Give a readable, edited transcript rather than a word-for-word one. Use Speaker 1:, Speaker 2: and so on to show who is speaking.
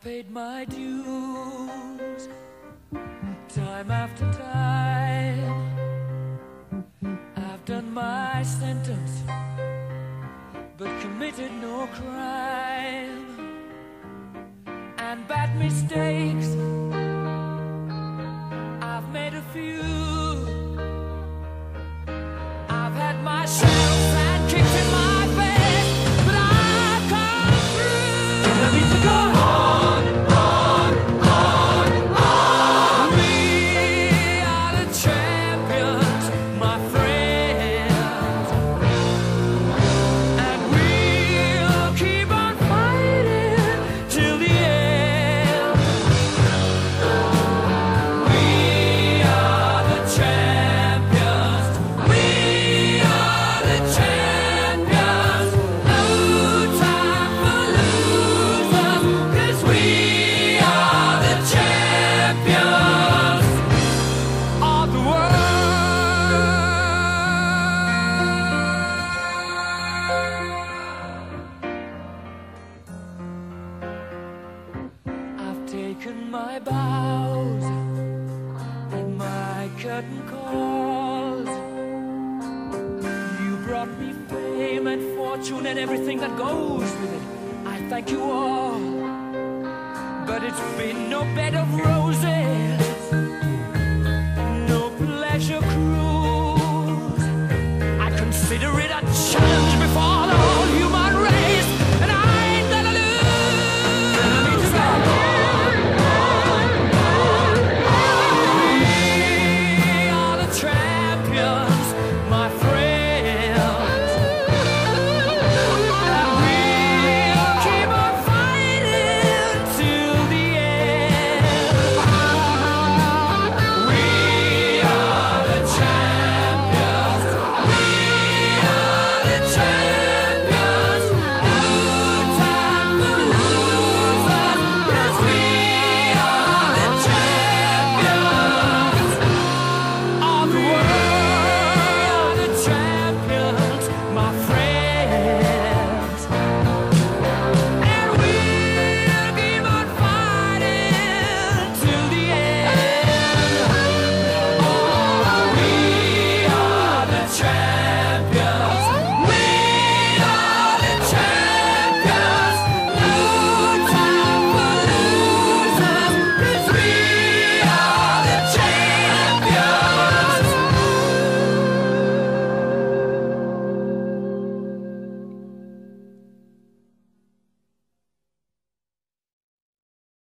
Speaker 1: paid my dues time after time. I've done my sentence, but committed no crime. And bad mistakes, I've made a few. I've had my shells and kicks in my face, but I've come through. Enemies are gone. Taken my bows and my curtain calls. You brought me fame and fortune and everything that goes with it. I thank you all, but it's been no bed of roses.